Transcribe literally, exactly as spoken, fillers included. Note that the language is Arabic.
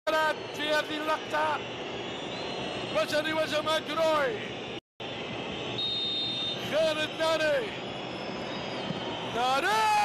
في هذه اللقطة بشري وجمال جروي. خالد ناري ناري